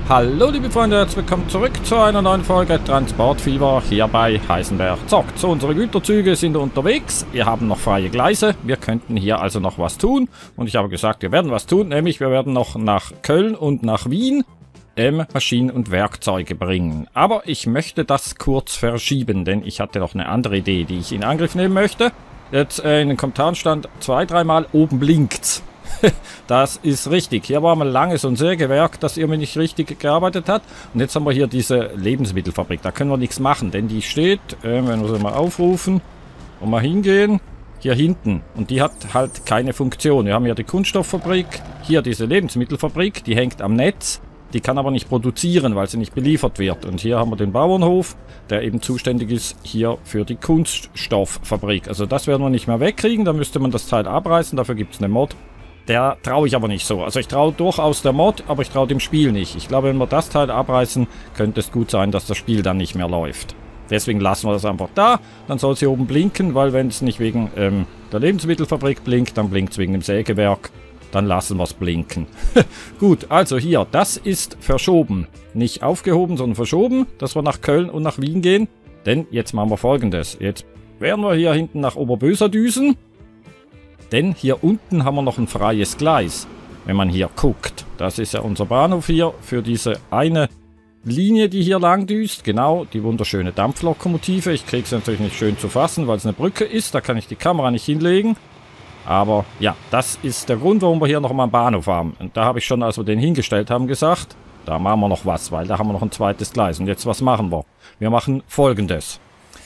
Hallo liebe Freunde, herzlich willkommen zurück zu einer neuen Folge Transportfieber hier bei Heisenberg zockt. So, unsere Güterzüge sind unterwegs, wir haben noch freie Gleise, wir könnten hier also noch was tun. Und ich habe gesagt, wir werden was tun, nämlich wir werden noch nach Köln und nach Wien Maschinen und Werkzeuge bringen. Aber ich möchte das kurz verschieben, denn ich hatte noch eine andere Idee, die ich in Angriff nehmen möchte. Jetzt in den Kommentaren stand 2-3 Mal, oben blinkt's. Das ist richtig. Hier war mal lange so ein Sägewerk, das irgendwie nicht richtig gearbeitet hat. Und jetzt haben wir hier diese Lebensmittelfabrik. Da können wir nichts machen, denn die steht, wenn wir sie mal aufrufen und mal hingehen, hier hinten. Und die hat halt keine Funktion. Wir haben hier die Kunststofffabrik, hier diese Lebensmittelfabrik, die hängt am Netz. Die kann aber nicht produzieren, weil sie nicht beliefert wird. Und hier haben wir den Bauernhof, der eben zuständig ist hier für die Kunststofffabrik. Also das werden wir nicht mehr wegkriegen. Da müsste man das Teil abreißen. Dafür gibt es eine Mod. Der traue ich aber nicht so. Also ich traue durchaus der Mod, aber ich traue dem Spiel nicht. Ich glaube, wenn wir das Teil abreißen, könnte es gut sein, dass das Spiel dann nicht mehr läuft. Deswegen lassen wir das einfach da. Dann soll es hier oben blinken, weil wenn es nicht wegen der Lebensmittelfabrik blinkt, dann blinkt es wegen dem Sägewerk. Dann lassen wir es blinken. Gut, also hier, das ist verschoben. Nicht aufgehoben, sondern verschoben, dass wir nach Köln und nach Wien gehen. Denn jetzt machen wir Folgendes. Jetzt werden wir hier hinten nach Oberböser düsen. Denn hier unten haben wir noch ein freies Gleis, wenn man hier guckt. Das ist ja unser Bahnhof hier für diese eine Linie, die hier lang düst. Genau, die wunderschöne Dampflokomotive. Ich kriege es natürlich nicht schön zu fassen, weil es eine Brücke ist. Da kann ich die Kamera nicht hinlegen. Aber ja, das ist der Grund, warum wir hier noch mal einen Bahnhof haben. Und da habe ich schon, als wir den hingestellt haben, gesagt, da machen wir noch was, weil da haben wir noch ein zweites Gleis. Und jetzt, was machen wir? Wir machen Folgendes.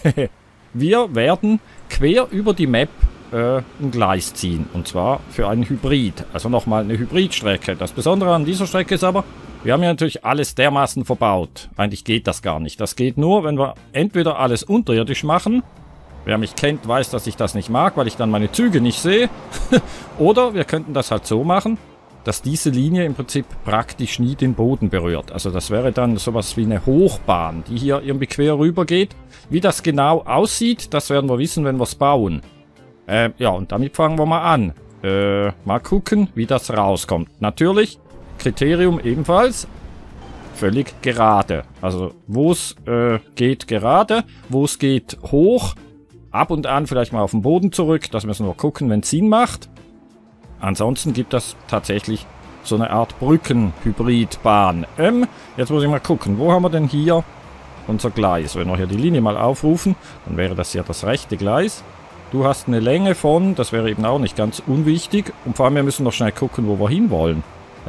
Wir werden quer über die Map ein Gleis ziehen. Und zwar für einen Hybrid. Also nochmal eine Hybridstrecke. Das Besondere an dieser Strecke ist aber, wir haben ja natürlich alles dermaßen verbaut. Eigentlich geht das gar nicht. Das geht nur, wenn wir entweder alles unterirdisch machen. Wer mich kennt, weiß, dass ich das nicht mag, weil ich dann meine Züge nicht sehe. Oder wir könnten das halt so machen, dass diese Linie im Prinzip praktisch nie den Boden berührt. Also das wäre dann sowas wie eine Hochbahn, die hier irgendwie quer rüber geht. Wie das genau aussieht, das werden wir wissen, wenn wir es bauen. Ja, und damit fangen wir mal an. Mal gucken, wie das rauskommt. Natürlich, Kriterium ebenfalls, völlig gerade. Also, wo es geht gerade, wo es geht hoch. Ab und an vielleicht mal auf den Boden zurück. Das müssen wir gucken, wenn es Sinn macht. Ansonsten gibt das tatsächlich so eine Art Brücken-Hybridbahn. Jetzt muss ich mal gucken, wo haben wir denn hier unser Gleis? Wenn wir hier die Linie mal aufrufen, dann wäre das ja das rechte Gleis. Du hast eine Länge von, das wäre eben auch nicht ganz unwichtig. Und vor allem, wir müssen noch schnell gucken, wo wir hinwollen.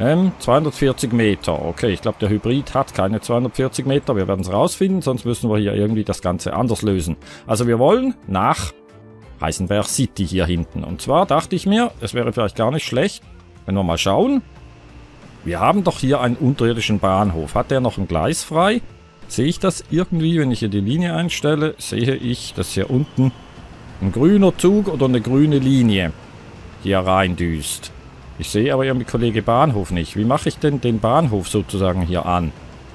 240 Meter. Okay, ich glaube, der Hybrid hat keine 240 Meter. Wir werden es rausfinden, sonst müssen wir hier irgendwie das Ganze anders lösen. Also wir wollen nach Heisenberg City hier hinten. Und zwar dachte ich mir, es wäre vielleicht gar nicht schlecht, wenn wir mal schauen. Wir haben doch hier einen unterirdischen Bahnhof. Hat der noch ein Gleis frei? Sehe ich das irgendwie, wenn ich hier die Linie einstelle? Sehe ich, dass hier unten ein grüner Zug oder eine grüne Linie hier reindüst. Ich sehe aber irgendwie Kollege Bahnhof nicht. Wie mache ich denn den Bahnhof sozusagen hier an?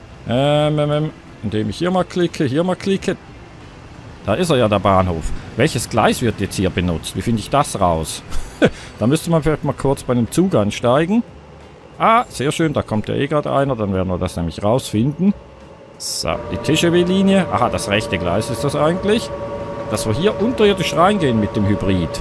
Indem ich hier mal klicke. Da ist er ja, der Bahnhof. Welches Gleis wird jetzt hier benutzt? Wie finde ich das raus? Da müsste man vielleicht mal kurz bei einem Zug ansteigen. Ah, sehr schön, da kommt ja eh gerade einer. Dann werden wir das nämlich rausfinden. So, die TGV-Linie. Aha, das rechte Gleis ist das eigentlich. Dass wir hier unterirdisch reingehen mit dem Hybrid.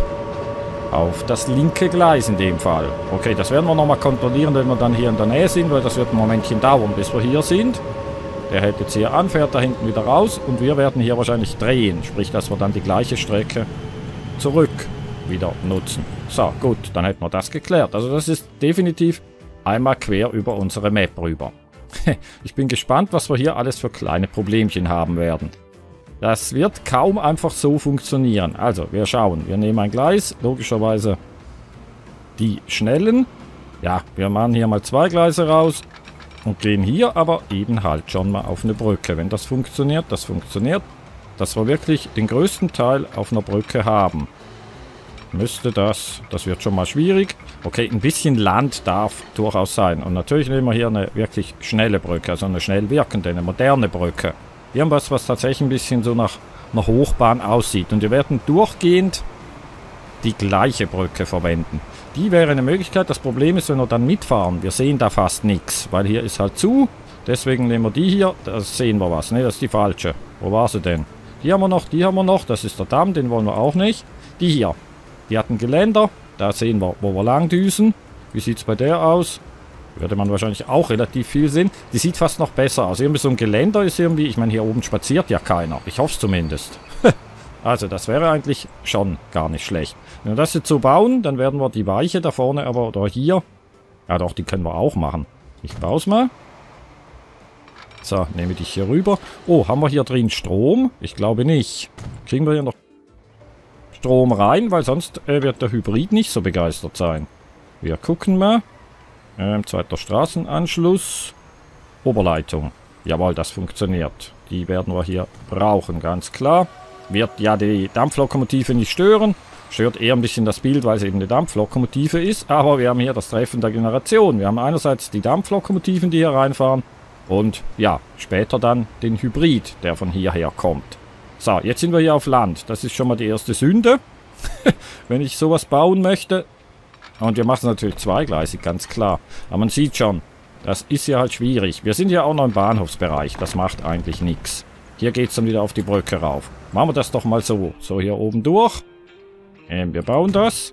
Auf das linke Gleis in dem Fall. Okay, das werden wir nochmal kontrollieren, wenn wir dann hier in der Nähe sind, weil das wird ein Momentchen dauern, bis wir hier sind. Der hält jetzt hier an, fährt da hinten wieder raus und wir werden hier wahrscheinlich drehen. Sprich, dass wir dann die gleiche Strecke zurück wieder nutzen. So, gut, dann hätten wir das geklärt. Also das ist definitiv einmal quer über unsere Map rüber. Ich bin gespannt, was wir hier alles für kleine Problemchen haben werden. Das wird kaum einfach so funktionieren. Also, wir schauen. Wir nehmen ein Gleis. Logischerweise die schnellen. Ja, wir machen hier mal 2 Gleise raus. Und gehen hier aber eben halt schon mal auf eine Brücke. Wenn das funktioniert, dass wir wirklich den größten Teil auf einer Brücke haben. Müsste das wird schon mal schwierig. Okay, ein bisschen Land darf durchaus sein. Und natürlich nehmen wir hier eine wirklich schnelle Brücke. Also eine schnell wirkende, eine moderne Brücke. Wir haben was tatsächlich ein bisschen so nach einer Hochbahn aussieht. Und wir werden durchgehend die gleiche Brücke verwenden. Die wäre eine Möglichkeit. Das Problem ist, wenn wir dann mitfahren, wir sehen da fast nichts, weil hier ist halt zu. Deswegen nehmen wir die hier. Da sehen wir was. Ne, das ist die falsche. Wo war sie denn? Die haben wir noch, die haben wir noch. Das ist der Damm, den wollen wir auch nicht. Die hier. Die hat ein Geländer. Da sehen wir, wo wir lang düsen. Wie sieht es bei der aus? Würde man wahrscheinlich auch relativ viel sehen. Die sieht fast noch besser aus. Irgendwie so ein Geländer ist irgendwie... Ich meine, hier oben spaziert ja keiner. Ich hoffe es zumindest. Also, das wäre eigentlich schon gar nicht schlecht. Wenn wir das jetzt so bauen, dann werden wir die Weiche da vorne aber... Oder hier... Ja doch, die können wir auch machen. Ich baue es mal. So, nehme dich hier rüber. Oh, haben wir hier drin Strom? Ich glaube nicht. Kriegen wir hier noch Strom rein? Weil sonst wird der Hybrid nicht so begeistert sein. Wir gucken mal. Zweiter Straßenanschluss. Oberleitung. Jawohl, das funktioniert. Die werden wir hier brauchen, ganz klar. Wird ja die Dampflokomotive nicht stören. Stört eher ein bisschen das Bild, weil es eben eine Dampflokomotive ist. Aber wir haben hier das Treffen der Generation. Wir haben einerseits die Dampflokomotiven, die hier reinfahren. Und ja, später dann den Hybrid, der von hierher kommt. So, jetzt sind wir hier auf Land. Das ist schon mal die erste Sünde. Wenn ich sowas bauen möchte. Und wir machen es natürlich zweigleisig, ganz klar. Aber man sieht schon, das ist ja halt schwierig. Wir sind ja auch noch im Bahnhofsbereich. Das macht eigentlich nichts. Hier geht es dann wieder auf die Brücke rauf. Machen wir das doch mal so. So, hier oben durch. Wir bauen das.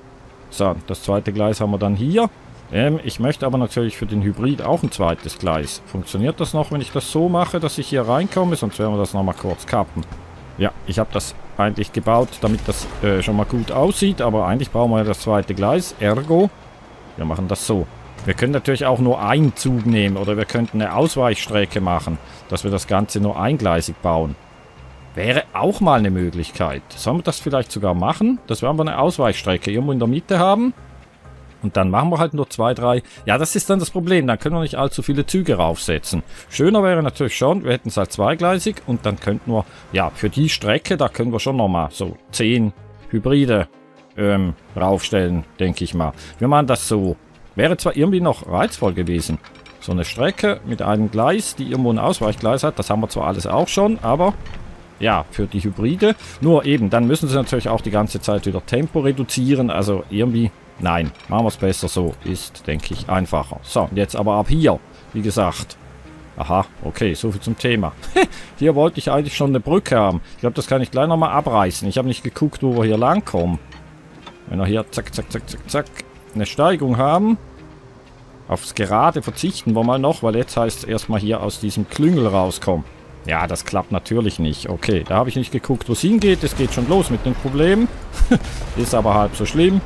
So, das zweite Gleis haben wir dann hier. Ich möchte aber natürlich für den Hybrid auch ein zweites Gleis. Funktioniert das noch, wenn ich das so mache, dass ich hier reinkomme? Sonst werden wir das nochmal kurz kappen. Ja, ich habe das eigentlich gebaut, damit das schon mal gut aussieht. Aber eigentlich brauchen wir ja das zweite Gleis. Ergo, wir machen das so. Wir können natürlich auch nur einen Zug nehmen. Oder wir könnten eine Ausweichstrecke machen, dass wir das Ganze nur eingleisig bauen. Wäre auch mal eine Möglichkeit. Sollen wir das vielleicht sogar machen? Dass wir einfach eine Ausweichstrecke irgendwo in der Mitte haben. Und dann machen wir halt nur 2, 3. Ja, das ist dann das Problem. Dann können wir nicht allzu viele Züge raufsetzen. Schöner wäre natürlich schon, wir hätten es halt zweigleisig. Und dann könnten wir, ja, für die Strecke, da können wir schon nochmal so 10 Hybride raufstellen, denke ich mal. Wir machen das so. Wäre zwar irgendwie noch reizvoll gewesen. So eine Strecke mit einem Gleis, die irgendwo ein Ausweichgleis hat. Das haben wir zwar alles auch schon, aber... Ja, für die Hybride. Nur eben, dann müssen sie natürlich auch die ganze Zeit wieder Tempo reduzieren. Also irgendwie, nein, machen wir es besser so. Ist, denke ich, einfacher. So, jetzt aber ab hier, wie gesagt. Aha, okay, soviel zum Thema. Hier wollte ich eigentlich schon eine Brücke haben. Ich glaube, das kann ich gleich nochmal abreißen. Ich habe nicht geguckt, wo wir hier lang kommen. Wenn wir hier zack, zack, zack, zack, zack eine Steigung haben. Aufs Gerade verzichten wir mal noch, weil jetzt heißt es erstmal hier aus diesem Klüngel rauskommen. Ja, das klappt natürlich nicht. Okay, da habe ich nicht geguckt, wo es hingeht. Es geht schon los mit den Problemen. Ist aber halb so schlimm.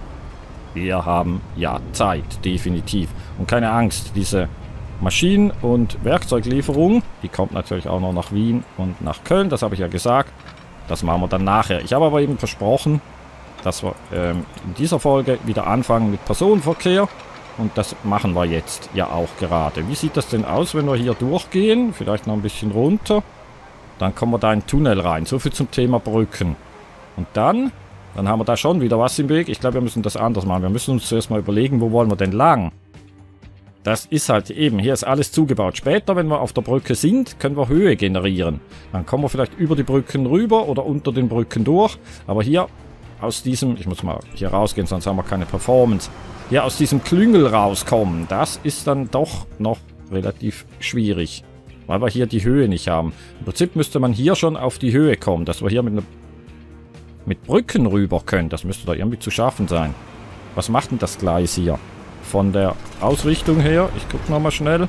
Wir haben ja Zeit, definitiv. Und keine Angst, diese Maschinen- und Werkzeuglieferung, die kommt natürlich auch noch nach Wien und nach Köln. Das habe ich ja gesagt. Das machen wir dann nachher. Ich habe aber eben versprochen, dass wir in dieser Folge wieder anfangen mit Personenverkehr. Und das machen wir jetzt ja auch gerade. Wie sieht das denn aus, wenn wir hier durchgehen? Vielleicht noch ein bisschen runter. Dann kommen wir da in den Tunnel rein. So viel zum Thema Brücken. Und dann haben wir da schon wieder was im Weg. Ich glaube, wir müssen das anders machen. Wir müssen uns zuerst mal überlegen, wo wollen wir denn lang? Das ist halt eben, hier ist alles zugebaut. Später, wenn wir auf der Brücke sind, können wir Höhe generieren. Dann kommen wir vielleicht über die Brücken rüber oder unter den Brücken durch. Aber hier aus diesem, ich muss mal hier rausgehen, sonst haben wir keine Performance. Ja, aus diesem Klüngel rauskommen, das ist dann doch noch relativ schwierig, weil wir hier die Höhe nicht haben. Im Prinzip müsste man hier schon auf die Höhe kommen, dass wir hier mit Brücken rüber können. Das müsste da irgendwie zu schaffen sein. Was macht denn das Gleis hier? Von der Ausrichtung her, ich gucke nochmal schnell.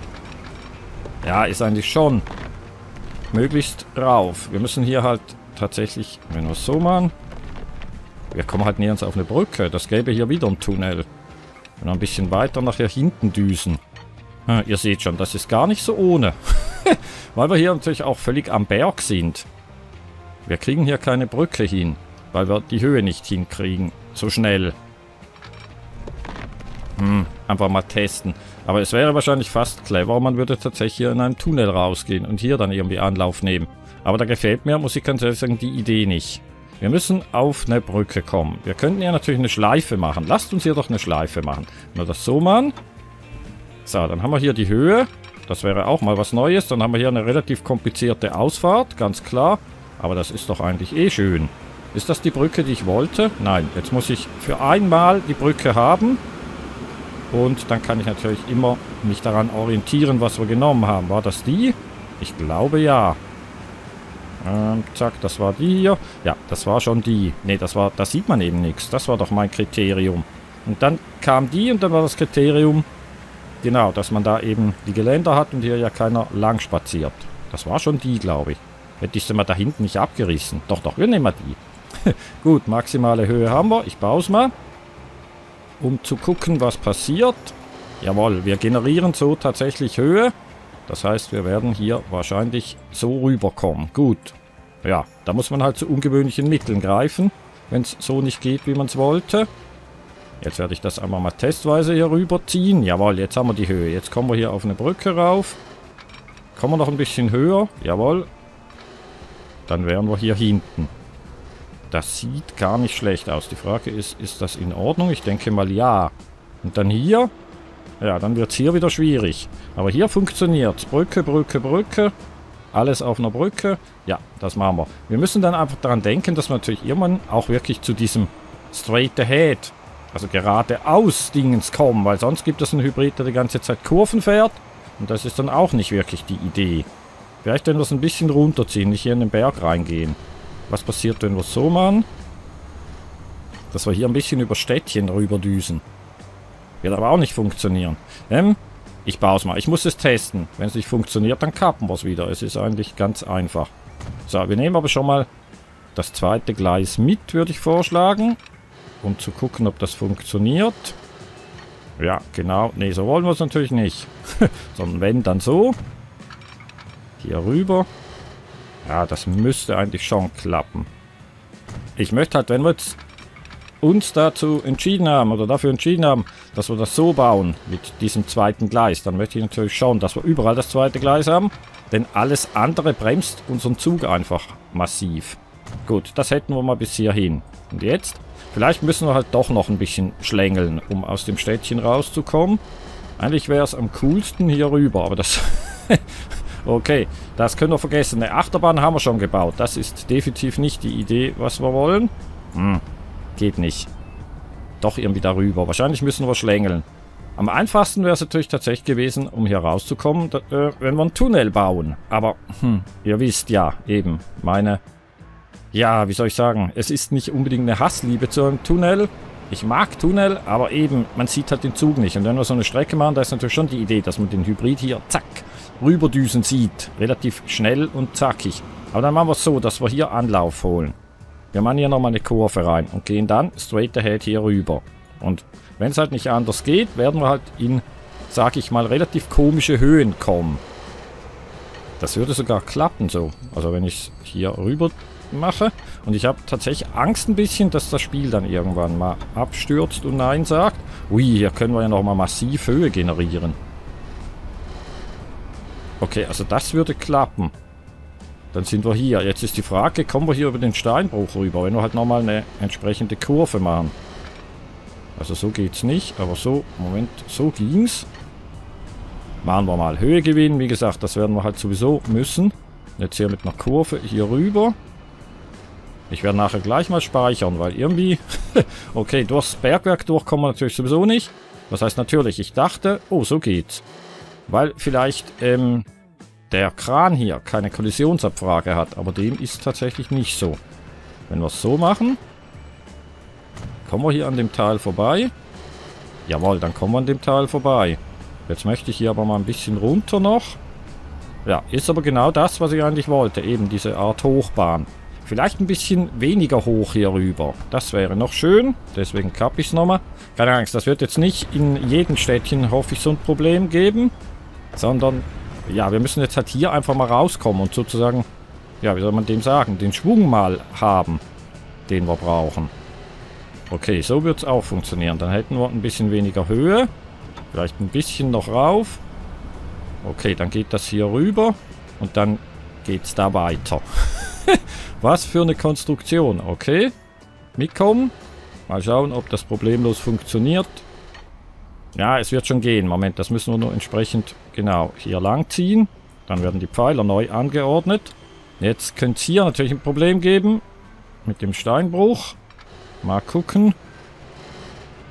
Ja, ist eigentlich schon möglichst rauf. Wir müssen hier halt tatsächlich, wenn wir es so machen... Wir kommen halt nirgends auf eine Brücke. Das gäbe hier wieder einen Tunnel. Und ein bisschen weiter nachher hinten düsen. Ihr seht schon, das ist gar nicht so ohne. Weil wir hier natürlich auch völlig am Berg sind. Wir kriegen hier keine Brücke hin. Weil wir die Höhe nicht hinkriegen. So schnell. Einfach mal testen. Aber es wäre wahrscheinlich fast clever, man würde tatsächlich hier in einen Tunnel rausgehen. Und hier dann irgendwie Anlauf nehmen. Aber da gefällt mir, muss ich ganz ehrlich sagen, die Idee nicht. Wir müssen auf eine Brücke kommen. Wir könnten ja natürlich eine Schleife machen. Lasst uns hier doch eine Schleife machen. Wenn wir das so machen. So, dann haben wir hier die Höhe. Das wäre auch mal was Neues. Dann haben wir hier eine relativ komplizierte Ausfahrt, ganz klar. Aber das ist doch eigentlich eh schön. Ist das die Brücke, die ich wollte? Nein, jetzt muss ich für einmal die Brücke haben. Und dann kann ich natürlich immer mich daran orientieren, was wir genommen haben. War das die? Ich glaube ja. Zack, das war die hier. Ja, das war schon die. Ne, da sieht man eben nichts. Das war doch mein Kriterium. Und dann kam die und dann war das Kriterium, genau, dass man da eben die Geländer hat und hier ja keiner lang spaziert. Das war schon die, glaube ich. Hätte ich sie mal da hinten nicht abgerissen. Doch, wir nehmen mal die. Gut, maximale Höhe haben wir. Ich baue es mal, um zu gucken, was passiert. Jawohl, wir generieren so tatsächlich Höhe. Das heißt, wir werden hier wahrscheinlich so rüberkommen. Gut. Ja, da muss man halt zu ungewöhnlichen Mitteln greifen, wenn es so nicht geht, wie man es wollte. Jetzt werde ich das einmal mal testweise hier rüberziehen. Jawohl, jetzt haben wir die Höhe. Jetzt kommen wir hier auf eine Brücke rauf. Kommen wir noch ein bisschen höher. Jawohl. Dann wären wir hier hinten. Das sieht gar nicht schlecht aus. Die Frage ist das in Ordnung? Ich denke mal ja. Und dann hier. Ja, dann wird es hier wieder schwierig. Aber hier funktioniert es. Brücke, Brücke, Brücke. Alles auf einer Brücke. Ja, das machen wir. Wir müssen dann einfach daran denken, dass wir natürlich irgendwann auch wirklich zu diesem Straight Ahead, also geradeaus Dingens kommen. Weil sonst gibt es einen Hybrid, der die ganze Zeit Kurven fährt. Und das ist dann auch nicht wirklich die Idee. Vielleicht, wenn wir es ein bisschen runterziehen, nicht hier in den Berg reingehen. Was passiert, wenn wir es so machen? Dass wir hier ein bisschen über Städtchen rüberdüsen. Wird aber auch nicht funktionieren. Ich baue es mal. Ich muss es testen. Wenn es nicht funktioniert, dann kappen wir es wieder. Es ist eigentlich ganz einfach. So, wir nehmen aber schon mal das zweite Gleis mit, würde ich vorschlagen. Um zu gucken, ob das funktioniert. Ja, genau. Ne, so wollen wir es natürlich nicht. Sondern wenn, dann so. Hier rüber. Ja, das müsste eigentlich schon klappen. Ich möchte halt, wenn wir jetzt uns dazu entschieden haben oder dafür entschieden haben, dass wir das so bauen mit diesem zweiten Gleis, dann möchte ich natürlich schauen, dass wir überall das zweite Gleis haben, denn alles andere bremst unseren Zug einfach massiv. Gut, das hätten wir mal bis hierhin. Und jetzt? Vielleicht müssen wir halt doch noch ein bisschen schlängeln, um aus dem Städtchen rauszukommen. Eigentlich wäre es am coolsten hier rüber, aber das... Okay, das können wir vergessen. Eine Achterbahn haben wir schon gebaut. Das ist definitiv nicht die Idee, was wir wollen. Geht nicht. Doch irgendwie darüber. Wahrscheinlich müssen wir schlängeln. Am einfachsten wäre es natürlich tatsächlich gewesen, um hier rauszukommen, wenn wir einen Tunnel bauen. Aber, ihr wisst ja, eben, meine... Ja, wie soll ich sagen? Es ist nicht unbedingt eine Hassliebe zu einem Tunnel. Ich mag Tunnel, aber eben, man sieht halt den Zug nicht. Und wenn wir so eine Strecke machen, da ist natürlich schon die Idee, dass man den Hybrid hier, zack, rüberdüsen sieht. Relativ schnell und zackig. Aber dann machen wir es so, dass wir hier Anlauf holen. Wir machen hier nochmal eine Kurve rein und gehen dann straight ahead hier rüber. Und wenn es halt nicht anders geht, werden wir halt in, sag ich mal, relativ komische Höhen kommen. Das würde sogar klappen so. Also wenn ich es hier rüber mache. Und ich habe tatsächlich Angst ein bisschen, dass das Spiel dann irgendwann mal abstürzt und Nein sagt. Ui, hier können wir ja nochmal massiv Höhe generieren. Okay, also das würde klappen. Dann sind wir hier. Jetzt ist die Frage, kommen wir hier über den Steinbruch rüber, wenn wir halt nochmal eine entsprechende Kurve machen. Also so geht's nicht, aber so, Moment, so ging's. Machen wir mal Höhe gewinnen. Wie gesagt, das werden wir halt sowieso müssen. Jetzt hier mit einer Kurve hier rüber. Ich werde nachher gleich mal speichern, weil irgendwie... okay, durchs Bergwerk durch kommen wir natürlich sowieso nicht. Das heißt natürlich, ich dachte, oh, so geht's. Weil vielleicht der Kran hier keine Kollisionsabfrage hat, aber dem ist tatsächlich nicht so. Wenn wir es so machen, kommen wir hier an dem Teil vorbei. Jawohl, dann kommen wir an dem Teil vorbei. Jetzt möchte ich hier aber mal ein bisschen runter noch. Ja, ist aber genau das, was ich eigentlich wollte. Eben diese Art Hochbahn. Vielleicht ein bisschen weniger hoch hier rüber. Das wäre noch schön. Deswegen kappe ich es nochmal. Keine Angst, das wird jetzt nicht in jedem Städtchen, hoffe ich, so ein Problem geben. Sondern, ja, wir müssen jetzt halt hier einfach mal rauskommen und sozusagen, ja, wie soll man dem sagen, den Schwung mal haben, den wir brauchen. Okay, so wird es auch funktionieren. Dann hätten wir ein bisschen weniger Höhe. Vielleicht ein bisschen noch rauf. Okay, dann geht das hier rüber. Und dann geht es da weiter. Was für eine Konstruktion. Okay. Mitkommen. Mal schauen, ob das problemlos funktioniert. Ja, es wird schon gehen. Moment, das müssen wir nur entsprechend genau hier lang ziehen. Dann werden die Pfeiler neu angeordnet. Jetzt könnte es hier natürlich ein Problem geben. Mit dem Steinbruch. Mal gucken.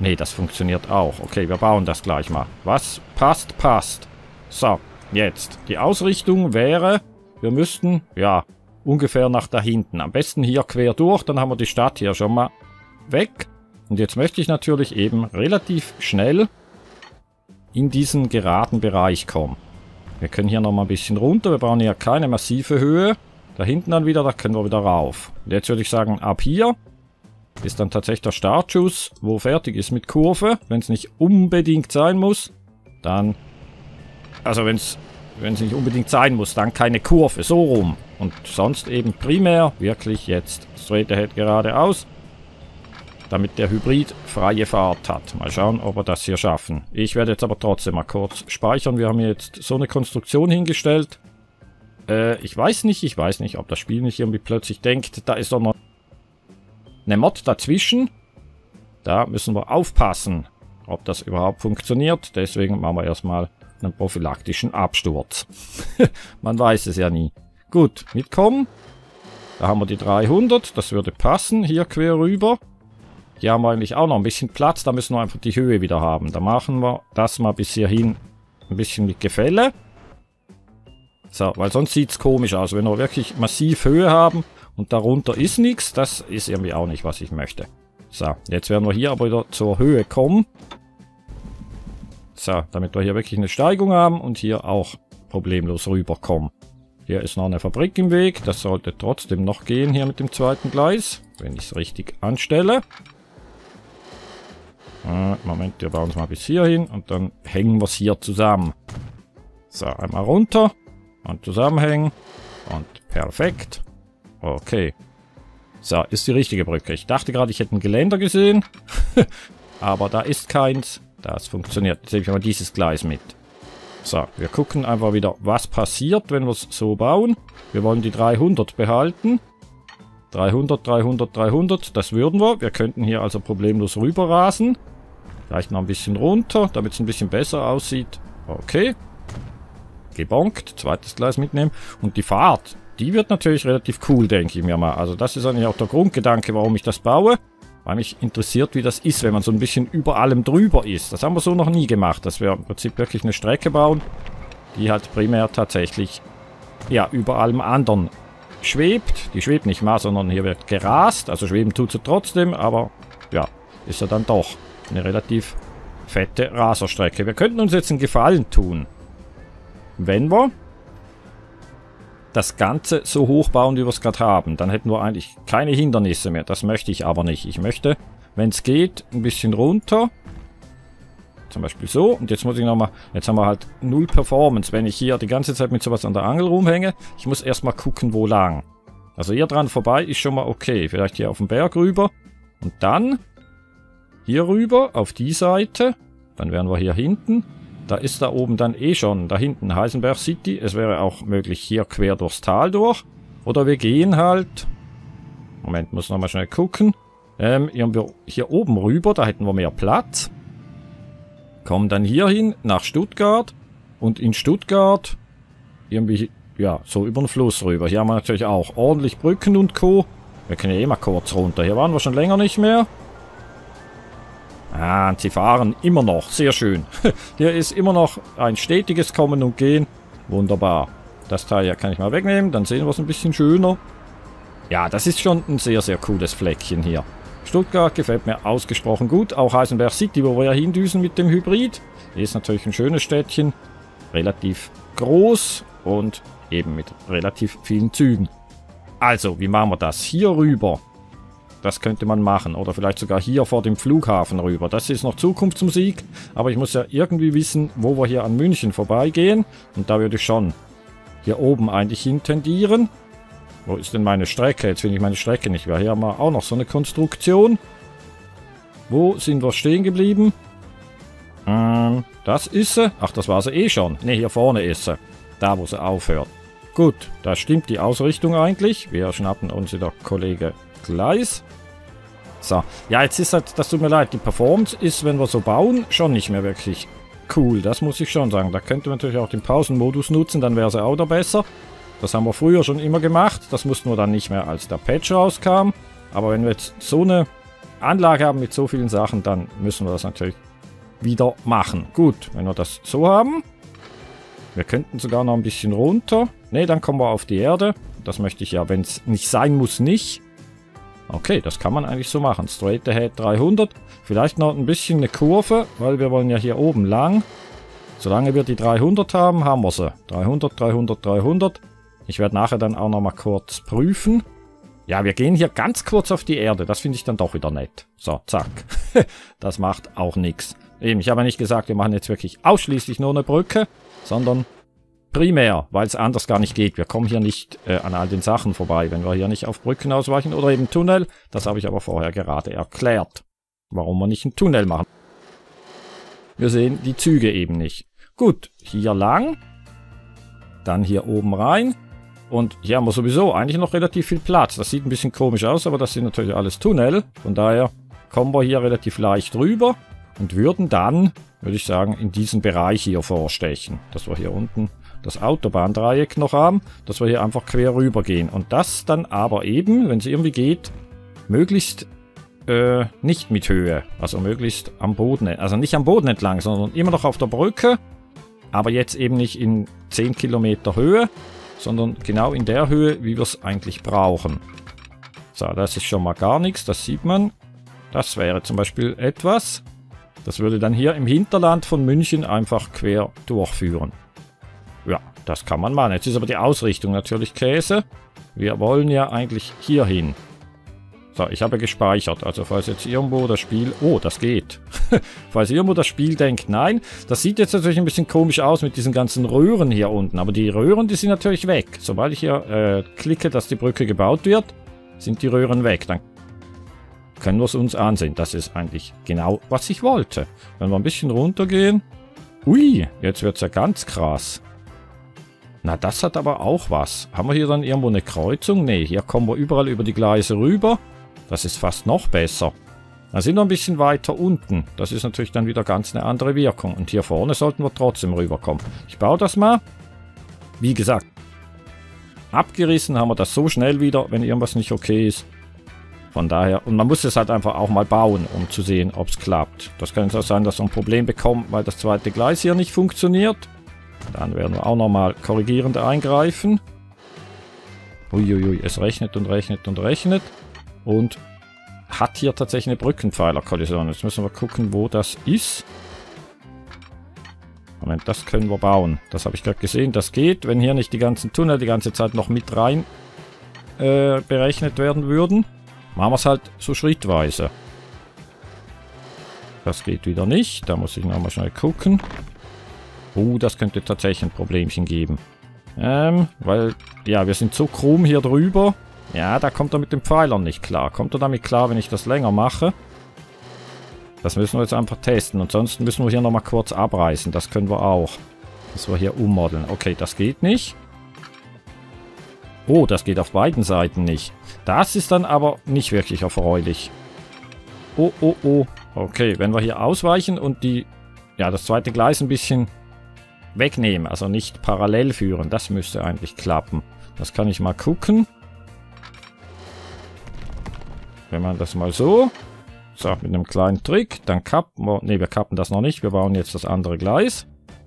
Ne, das funktioniert auch. Okay, wir bauen das gleich mal. Was passt, passt. So, jetzt. Die Ausrichtung wäre, wir müssten, ja, ungefähr nach da hinten. Am besten hier quer durch, dann haben wir die Stadt hier schon mal weg. Und jetzt möchte ich natürlich eben relativ schnell in diesen geraden Bereich kommen. Wir können hier noch mal ein bisschen runter. Wir brauchen hier keine massive Höhe. Da hinten dann wieder, da können wir wieder rauf. Und jetzt würde ich sagen, ab hier ist dann tatsächlich der Startschuss, wo fertig ist mit Kurve. Wenn es nicht unbedingt sein muss, dann... Also wenn es nicht unbedingt sein muss, dann keine Kurve, so rum. Und sonst eben primär wirklich jetzt straight ahead geradeaus, damit der Hybrid freie Fahrt hat. Mal schauen, ob wir das hier schaffen. Ich werde jetzt aber trotzdem mal kurz speichern. Wir haben hier jetzt so eine Konstruktion hingestellt. Ich weiß nicht, ob das Spiel nicht irgendwie plötzlich denkt, da ist doch noch eine Mod dazwischen. Da müssen wir aufpassen, ob das überhaupt funktioniert. Deswegen machen wir erstmal einen prophylaktischen Absturz. Man weiß es ja nie. Gut, mitkommen. Da haben wir die 300. Das würde passen. Hier quer rüber. Hier haben wir eigentlich auch noch ein bisschen Platz. Da müssen wir einfach die Höhe wieder haben. Da machen wir das mal bis hierhin ein bisschen mit Gefälle. So, weil sonst sieht es komisch aus. Wenn wir wirklich massiv Höhe haben und darunter ist nichts, das ist irgendwie auch nicht, was ich möchte. So, jetzt werden wir hier aber wieder zur Höhe kommen. So, damit wir hier wirklich eine Steigung haben und hier auch problemlos rüberkommen. Hier ist noch eine Fabrik im Weg. Das sollte trotzdem noch gehen hier mit dem zweiten Gleis, wenn ich es richtig anstelle. Moment, wir bauen es mal bis hier hin und dann hängen wir es hier zusammen. So, einmal runter und zusammenhängen und perfekt. Okay. So, ist die richtige Brücke. Ich dachte gerade, ich hätte ein Geländer gesehen, aber da ist keins. Das funktioniert. Jetzt nehme ich mal dieses Gleis mit. So, wir gucken einfach wieder, was passiert, wenn wir es so bauen. Wir wollen die 300 behalten. 300, 300, 300. Das würden wir. Wir könnten hier also problemlos rüber rasen. Vielleicht noch ein bisschen runter, damit es ein bisschen besser aussieht. Okay. Gebonkt. Zweites Gleis mitnehmen. Und die Fahrt, die wird natürlich relativ cool, denke ich mir mal. Also das ist eigentlich auch der Grundgedanke, warum ich das baue. Weil mich interessiert, wie das ist, wenn man so ein bisschen über allem drüber ist. Das haben wir so noch nie gemacht, dass wir im Prinzip wirklich eine Strecke bauen, die halt primär tatsächlich, ja, über allem anderen schwebt. Die schwebt nicht mal, sondern hier wird gerast. Also schweben tut sie trotzdem, aber ja, ist ja dann doch eine relativ fette Raserstrecke. Wir könnten uns jetzt einen Gefallen tun, wenn wir das Ganze so hoch bauen, wie wir es gerade haben. Dann hätten wir eigentlich keine Hindernisse mehr. Das möchte ich aber nicht. Ich möchte, wenn es geht, ein bisschen runter. Zum Beispiel so. Und jetzt muss ich nochmal... Jetzt haben wir halt 0 Performance. Wenn ich hier die ganze Zeit mit sowas an der Angel rumhänge, ich muss erstmal gucken, wo lang. Also hier dran vorbei ist schon mal okay. Vielleicht hier auf den Berg rüber. Und dann hier rüber auf die Seite. Dann wären wir hier hinten. Da ist da oben dann eh schon, da hinten Heisenberg City. Es wäre auch möglich hier quer durchs Tal durch. Oder wir gehen halt... Moment, muss nochmal schnell gucken. Hier oben rüber, da hätten wir mehr Platz. Kommen dann hier hin, nach Stuttgart. Und in Stuttgart irgendwie, ja, so über den Fluss rüber. Hier haben wir natürlich auch ordentlich Brücken und Co. Wir können ja eh mal kurz runter. Hier waren wir schon länger nicht mehr. Ah, und sie fahren immer noch. Sehr schön. Hier ist immer noch ein stetiges Kommen und Gehen. Wunderbar. Das Teil hier kann ich mal wegnehmen. Dann sehen wir es ein bisschen schöner. Ja, das ist schon ein sehr, sehr cooles Fleckchen hier. Stuttgart gefällt mir ausgesprochen gut. Auch Heisenberg City, wo wir ja hindüsen mit dem Hybrid. Hier ist natürlich ein schönes Städtchen. Relativ groß und eben mit relativ vielen Zügen. Also, wie machen wir das? Hier rüber. Das könnte man machen. Oder vielleicht sogar hier vor dem Flughafen rüber. Das ist noch Zukunftsmusik. Aber ich muss ja irgendwie wissen, wo wir hier an München vorbeigehen. Und da würde ich schon hier oben eigentlich hintendieren. Wo ist denn meine Strecke? Jetzt finde ich meine Strecke nicht mehr. Hier haben wir auch noch so eine Konstruktion. Wo sind wir stehen geblieben? Das ist sie. Ach, das war sie eh schon. Ne, hier vorne ist sie. Da, wo sie aufhört. Gut, da stimmt die Ausrichtung eigentlich. Wir schnappen uns wieder Kollege Gleis. So, ja, jetzt ist halt, das tut mir leid, die Performance ist, wenn wir so bauen, schon nicht mehr wirklich cool. Das muss ich schon sagen. Da könnte man natürlich auch den Pausenmodus nutzen, dann wäre es auch da besser. Das haben wir früher schon immer gemacht. Das mussten wir dann nicht mehr, als der Patch rauskam. Aber wenn wir jetzt so eine Anlage haben mit so vielen Sachen, dann müssen wir das natürlich wieder machen. Gut, wenn wir das so haben. Wir könnten sogar noch ein bisschen runter. Ne, dann kommen wir auf die Erde. Das möchte ich ja, wenn es nicht sein muss, nicht. Okay, das kann man eigentlich so machen. Straight ahead 300. Vielleicht noch ein bisschen eine Kurve, weil wir wollen ja hier oben lang. Solange wir die 300 haben, haben wir sie. 300, 300, 300. Ich werde nachher dann auch noch mal kurz prüfen. Ja, wir gehen hier ganz kurz auf die Erde. Das finde ich dann doch wieder nett. So, zack. Das macht auch nichts. Eben, ich habe ja nicht gesagt, wir machen jetzt wirklich ausschließlich nur eine Brücke, sondern primär, weil es anders gar nicht geht. Wir kommen hier nicht an all den Sachen vorbei, wenn wir hier nicht auf Brücken ausweichen oder eben Tunnel. Das habe ich aber vorher gerade erklärt, warum wir nicht einen Tunnel machen. Wir sehen die Züge eben nicht. Gut, hier lang. Dann hier oben rein. Und hier haben wir sowieso eigentlich noch relativ viel Platz. Das sieht ein bisschen komisch aus, aber das sind natürlich alles Tunnel. Von daher kommen wir hier relativ leicht rüber und würden dann, würde ich sagen, in diesen Bereich hier vorstechen. Dass wir hier unten das Autobahndreieck noch haben, dass wir hier einfach quer rüber gehen. Und das dann aber eben, wenn es irgendwie geht, möglichst nicht mit Höhe. Also möglichst am Boden, also nicht am Boden entlang, sondern immer noch auf der Brücke. Aber jetzt eben nicht in 10 Kilometer Höhe, sondern genau in der Höhe, wie wir es eigentlich brauchen. So, das ist schon mal gar nichts, das sieht man. Das wäre zum Beispiel etwas, das würde dann hier im Hinterland von München einfach quer durchführen. Ja, das kann man machen. Jetzt ist aber die Ausrichtung natürlich Käse. Wir wollen ja eigentlich hier hin. So, ich habe gespeichert. Also falls jetzt irgendwo das Spiel... Oh, das geht. Falls irgendwo das Spiel denkt, nein. Das sieht jetzt natürlich ein bisschen komisch aus mit diesen ganzen Röhren hier unten. Aber die Röhren, die sind natürlich weg. Sobald ich hier klicke, dass die Brücke gebaut wird, sind die Röhren weg. Dann können wir es uns ansehen. Das ist eigentlich genau, was ich wollte. Wenn wir ein bisschen runtergehen... Ui, jetzt wird es ja ganz krass. Na, das hat aber auch was. Haben wir hier dann irgendwo eine Kreuzung? Ne, hier kommen wir überall über die Gleise rüber. Das ist fast noch besser. Da sind wir ein bisschen weiter unten. Das ist natürlich dann wieder ganz eine andere Wirkung. Und hier vorne sollten wir trotzdem rüberkommen. Ich baue das mal. Wie gesagt, abgerissen haben wir das so schnell wieder, wenn irgendwas nicht okay ist. Von daher, und man muss es halt einfach auch mal bauen, um zu sehen, ob es klappt. Das kann auch sein, dass wir ein Problem bekommen, weil das zweite Gleis hier nicht funktioniert. Dann werden wir auch nochmal korrigierend eingreifen. Uiuiui, es rechnet und rechnet und rechnet. Und hat hier tatsächlich eine Brückenpfeilerkollision. Jetzt müssen wir gucken, wo das ist. Moment, das können wir bauen. Das habe ich gerade gesehen, das geht. Wenn hier nicht die ganzen Tunnel die ganze Zeit noch mit rein berechnet werden würden, machen wir es halt so schrittweise. Das geht wieder nicht. Da muss ich nochmal schnell gucken. Das könnte tatsächlich ein Problemchen geben. Weil, ja, wir sind so krumm hier drüber. Ja, da kommt er mit den Pfeilern nicht klar. Kommt er damit klar, wenn ich das länger mache? Das müssen wir jetzt einfach testen. Ansonsten müssen wir hier nochmal kurz abreißen. Das können wir auch. Dass wir hier ummodeln. Okay, das geht nicht. Oh, das geht auf beiden Seiten nicht. Das ist dann aber nicht wirklich erfreulich. Oh, oh, oh. Okay, wenn wir hier ausweichen und das zweite Gleis ein bisschen wegnehmen, also nicht parallel führen, das müsste eigentlich klappen. Das kann ich mal gucken. Wenn man das mal so, mit einem kleinen Trick, dann kappen wir, wir kappen das noch nicht, wir bauen jetzt das andere Gleis.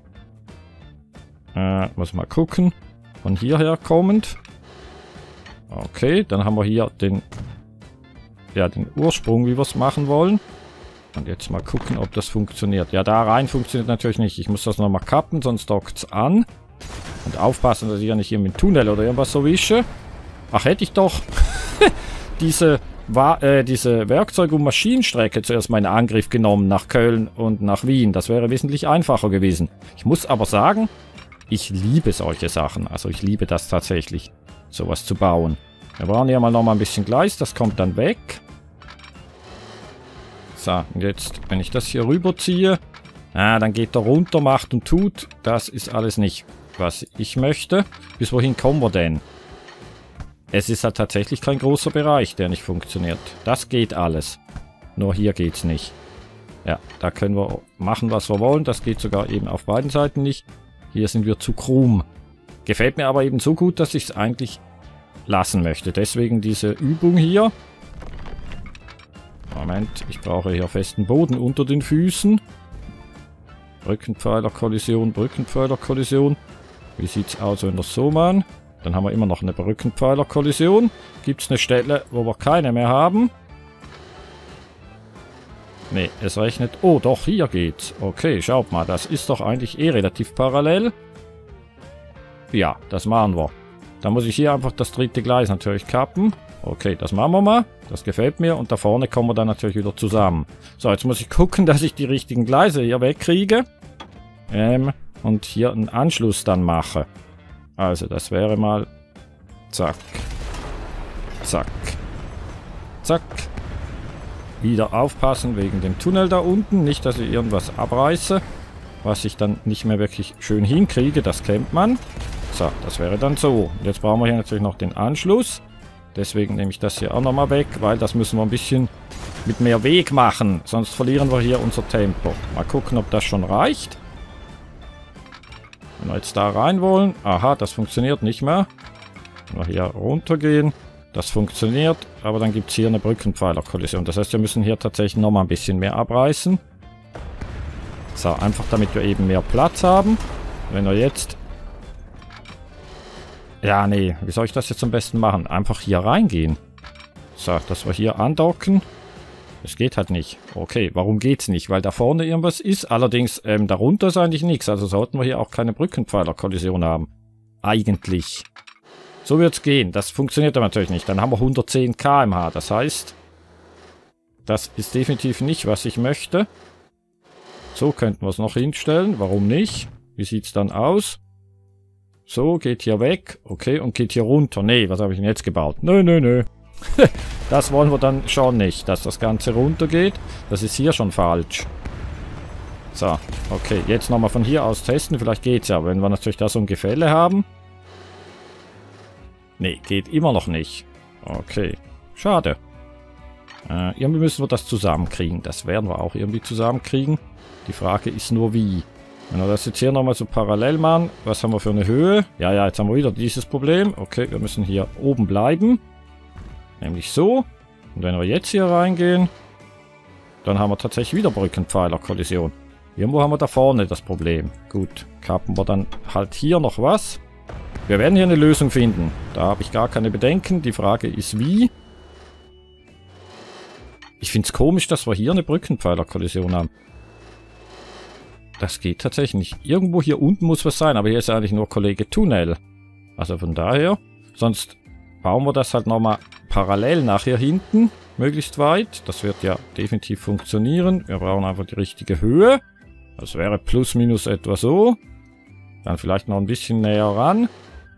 Muss mal gucken, von hierher kommend. Okay, dann haben wir hier den Ursprung, wie wir es machen wollen. Und jetzt mal gucken, ob das funktioniert. Ja, da rein funktioniert natürlich nicht. Ich muss das nochmal kappen, sonst dockt es an. Und aufpassen, dass ich ja nicht hier mit dem Tunnel oder irgendwas so wische. Ach, hätte ich doch diese Werkzeug- und Maschinenstrecke zuerst mal in Angriff genommen nach Köln und nach Wien. Das wäre wesentlich einfacher gewesen. Ich muss aber sagen, ich liebe solche Sachen. Also ich liebe das tatsächlich, sowas zu bauen. Wir brauchen hier mal nochmal ein bisschen Gleis. Das kommt dann weg. So, und jetzt, wenn ich das hier rüberziehe, dann geht er runter, macht und tut. Das ist alles nicht, was ich möchte. Bis wohin kommen wir denn? Es ist halt tatsächlich kein großer Bereich, der nicht funktioniert. Das geht alles. Nur hier geht's nicht. Ja, da können wir machen, was wir wollen. Das geht sogar eben auf beiden Seiten nicht. Hier sind wir zu krumm. Gefällt mir aber eben so gut, dass ich es eigentlich lassen möchte. Deswegen diese Übung hier. Moment, ich brauche hier festen Boden unter den Füßen. Brückenpfeiler-Kollision, Brückenpfeiler-Kollision. Wie sieht's aus, wenn wir das so machen? Dann haben wir immer noch eine Brückenpfeiler-Kollision. Gibt es eine Stelle, wo wir keine mehr haben? Ne, es rechnet... Oh, doch, hier geht's. Okay, schaut mal, das ist doch eigentlich eh relativ parallel. Ja, das machen wir. Dann muss ich hier einfach das dritte Gleis natürlich kappen. Okay, das machen wir mal. Das gefällt mir. Und da vorne kommen wir dann natürlich wieder zusammen. So, jetzt muss ich gucken, dass ich die richtigen Gleise hier wegkriege. Und hier einen Anschluss dann mache. Also, das wäre mal... Zack. Zack. Zack. Wieder aufpassen wegen dem Tunnel da unten. Nicht, dass ich irgendwas abreiße, was ich dann nicht mehr wirklich schön hinkriege. Das kennt man. So, das wäre dann so. Und jetzt brauchen wir hier natürlich noch den Anschluss. Deswegen nehme ich das hier auch nochmal weg, weil das müssen wir ein bisschen mit mehr Weg machen. Sonst verlieren wir hier unser Tempo. Mal gucken, ob das schon reicht. Wenn wir jetzt da rein wollen. Aha, das funktioniert nicht mehr. Wenn wir hier runtergehen. Das funktioniert, aber dann gibt es hier eine Brückenpfeiler-Kollision. Das heißt, wir müssen hier tatsächlich nochmal ein bisschen mehr abreißen. So, einfach damit wir eben mehr Platz haben. Wenn wir jetzt... Ja, nee, wie soll ich das jetzt am besten machen? Einfach hier reingehen. So, dass wir hier andocken. Es geht halt nicht. Okay, warum geht's nicht? Weil da vorne irgendwas ist. Allerdings, darunter ist eigentlich nichts. Also sollten wir hier auch keine Brückenpfeiler-Kollision haben. Eigentlich. So wird's gehen. Das funktioniert aber natürlich nicht. Dann haben wir 110 km/h. Das heißt, das ist definitiv nicht, was ich möchte. So könnten wir es noch hinstellen. Warum nicht? Wie sieht's dann aus? So, geht hier weg. Okay, und geht hier runter. Nee, was habe ich denn jetzt gebaut? Nö, nö, nö. Das wollen wir dann schon nicht, dass das Ganze runter geht. Das ist hier schon falsch. So, okay. Jetzt nochmal von hier aus testen. Vielleicht geht's ja. Wenn wir natürlich da so ein Gefälle haben. Nee, geht immer noch nicht. Okay. Schade. Irgendwie müssen wir das zusammenkriegen. Das werden wir auch irgendwie zusammenkriegen. Die Frage ist nur wie. Wenn wir das jetzt hier nochmal so parallel machen. Was haben wir für eine Höhe? Ja, ja, jetzt haben wir wieder dieses Problem. Okay, wir müssen hier oben bleiben. Nämlich so. Und wenn wir jetzt hier reingehen, dann haben wir tatsächlich wieder Brückenpfeiler-Kollision. Irgendwo haben wir da vorne das Problem. Gut, kappen wir dann halt hier noch was. Wir werden hier eine Lösung finden. Da habe ich gar keine Bedenken. Die Frage ist wie. Ich finde es komisch, dass wir hier eine Brückenpfeiler-Kollision haben. Das geht tatsächlich nicht. Irgendwo hier unten muss was sein, aber hier ist eigentlich nur Kollege Tunnel. Also von daher. Sonst bauen wir das halt nochmal parallel nachher hinten. Möglichst weit. Das wird ja definitiv funktionieren. Wir brauchen einfach die richtige Höhe. Das wäre plus minus etwa so. Dann vielleicht noch ein bisschen näher ran.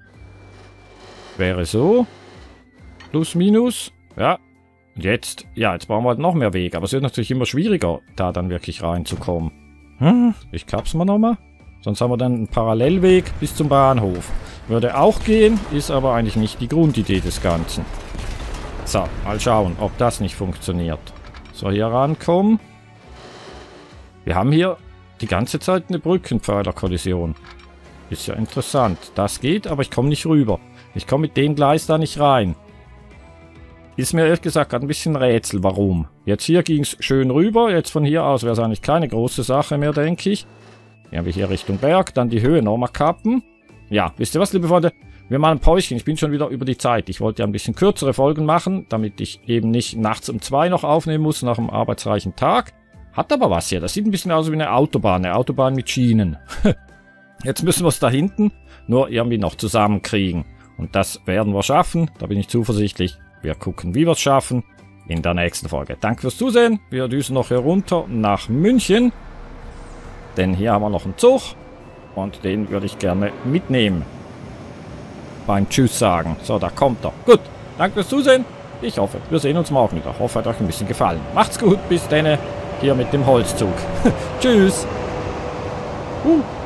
Wäre so. Plus minus. Ja. Und jetzt, ja, jetzt brauchen wir halt noch mehr Weg. Aber es wird natürlich immer schwieriger, da dann wirklich reinzukommen. Ich kapp's mal nochmal. Sonst haben wir dann einen Parallelweg bis zum Bahnhof. Würde auch gehen, ist aber eigentlich nicht die Grundidee des Ganzen. So, mal schauen, ob das nicht funktioniert. So, hier rankommen. Wir haben hier die ganze Zeit eine Brückenpfeiler-Kollision. Ist ja interessant. Das geht, aber ich komme nicht rüber. Ich komme mit dem Gleis da nicht rein. Ist mir ehrlich gesagt gerade ein bisschen Rätsel, warum. Jetzt hier ging es schön rüber. Jetzt von hier aus wäre es eigentlich keine große Sache mehr, denke ich. Hier haben wir hier Richtung Berg. Dann die Höhe nochmal kappen. Ja, wisst ihr was, liebe Freunde? Wir machen ein Päuschen. Ich bin schon wieder über die Zeit. Ich wollte ja ein bisschen kürzere Folgen machen, damit ich eben nicht nachts um 2 noch aufnehmen muss, nach einem arbeitsreichen Tag. Hat aber was hier. Das sieht ein bisschen aus wie eine Autobahn mit Schienen. Jetzt müssen wir es da hinten nur irgendwie noch zusammenkriegen. Und das werden wir schaffen. Da bin ich zuversichtlich. Wir gucken, wie wir es schaffen in der nächsten Folge. Danke fürs Zusehen. Wir düsen noch herunter nach München. Denn hier haben wir noch einen Zug. Und den würde ich gerne mitnehmen. Beim Tschüss sagen. So, da kommt er. Gut, danke fürs Zusehen. Ich hoffe, wir sehen uns morgen wieder. Hoffe, hat euch ein bisschen gefallen. Macht's gut, bis dann hier mit dem Holzzug. Tschüss.